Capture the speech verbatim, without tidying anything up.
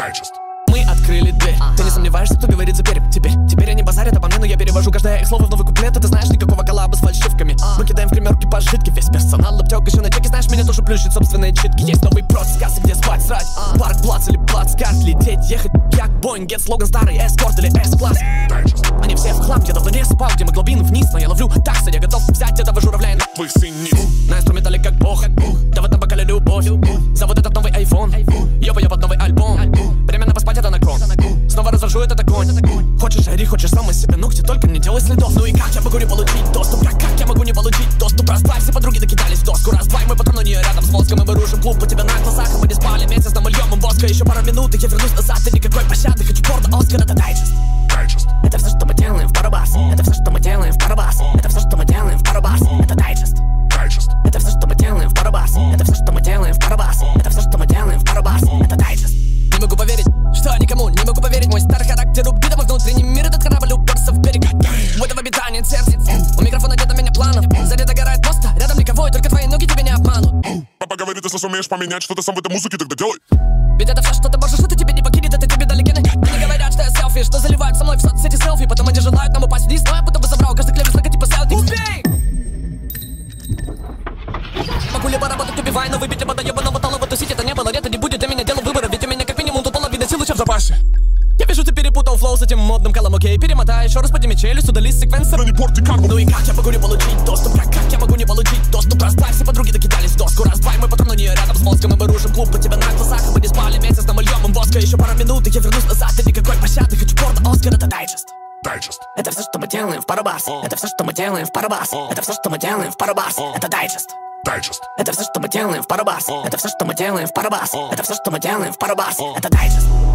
Дайджест. Мы открыли дверь. Ага. Ты не сомневаешься, кто говорит за перья? Теперь, теперь они базарят обо мне, но я перевожу каждое их слово в новый куплет. И ты знаешь, никакого коллаба с фальшивками. а. Мы кидаем в гримерки пожитки. Весь персонал лаптек еще на чеке. Знаешь, меня тоже плющит собственные читки. Есть новый процесс, где спать, срать. а. Парк, плац или плацкарт. Лететь, ехать, как Боинг. Get слоган старый, эскорт или S-класс. Они все в хлам, я давно не спал. Гемоглобин вниз, но я ловлю такса. Я готов взять этого журавля и нахуй синий. На инструментале как бог. Да в этом бокале любовь. За вот этот новый айфон. Ёба-я под новый альбом. Время на поспать, это након. Снова развожу этот огонь. Хочешь жри, хочешь сам из себя, ну где только не делай следов. Ну и как я могу не получить доступ? Как, как я могу не получить доступ? Раз-два, все подруги докидались в доску. Раз-два, мой патрон, но не рядом с мозгом. Мы вырушим клуб у тебя на глазах. Мы не спали месяц, но мы льем воска. Еще пару минут, и я вернусь назад. И никакой пощады, хочу порно, Оскар, это дайджест. Это все, что мы делаем в пару бас. Это все, что мы делаем в пару бас. Это все, что мы делаем в пару бас. Это дайджест. Это все, что мы делаем в пару бас. Это все, что мы делаем в пару бас. Это все, что мы делаем в пару бас. Это дайджест. Не могу поверить, что никому не могу поверить. Мой старый характер убит, а мой внутренний мир. Этот корабль уперся в берег. В этом обитании сердце. У микрофона нет у меня планов. Сзади догорает просто, рядом никого. И только твои ноги тебя не обманут. Папа говорит, если сумеешь поменять что-то сам в этой музыке, тогда делай. Ведь это все, что ты можешь, это тебе не покинет. Это тебе дали гены. Они говорят, что я селфи, что заливают со мной в соцсети селфи. Потом они желают нам упасть вниз. Но я будто бы забрал каждый клевер, только типа селфи. Убей! Могу либо работать, убивая, но выпить либо до ебаного талого тусить. Это не было, нет, и не будет для меня делом выбора. Ведь у меня как минимум тут половина сил еще в запасе. Я вижу, ты перепутал флоу с этим модным колом. Окей, перемотай, еще раз подними челюсть, удали секвенсор. Не порти карму. Ну и как я могу не получить доступ? Как, как я могу не получить доступ? Раз-два, все подруги докидались в доску. Раз-два, мой патрон, но не рядом с мозгом. Мы вырушим клуб у тебя на глазах. Мы не спали месяц, но мы льем воска. Еще пару минут, и я вернусь назад. И никакой пощады, хочу порно, Оскар, это дайджест. Дайджест. Это все, что мы делаем в пару бас. Это все, что мы делаем в пару бас. Это все, что мы делаем в пару бас. Это дайджест. Дайджест. Это все, что мы делаем в пару бас. Это все, что мы делаем в пару бас. Это все, что мы делаем в пару бас. Это дайджест.